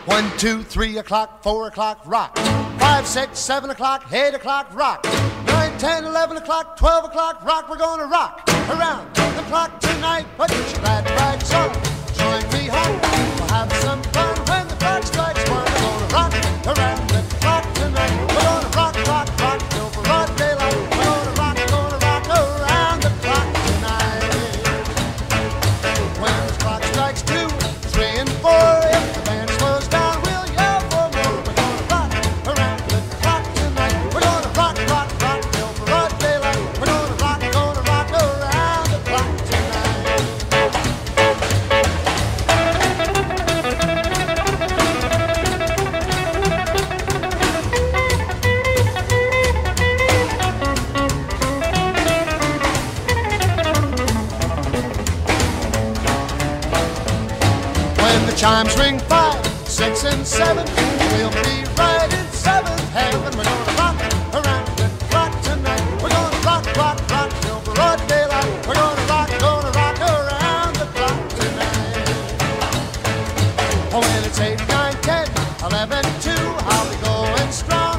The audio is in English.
1, 2, 3 o'clock, 4 o'clock, rock. 5, 6, 7 o'clock, 8 o'clock, rock. 9, 10, 11 o'clock, 12 o'clock, rock. We're gonna rock around the clock tonight. Put your glad rags on, join me home. We'll have some fun when the clock strikes 1. We're gonna rock around the clock tonight. We're gonna rock, rock, rock till broad daylight. We're gonna rock around the clock tonight. When the clock strikes 2, 3, and 4, if the band slows down, we'll yell for more. We're gonna rock around the clock tonight. We're gonna rock, rock, rock till broad daylight. We're gonna rock around the clock tonight. When the chimes ring 5, 6, and 7, we'll be right in 7th heaven. We're gonna rock around the clock tonight. We're gonna rock, rock, rock till broad daylight. We're gonna rock around the clock tonight. Oh, when it's 8, 9, 10, 11, 2, I'll be going strong.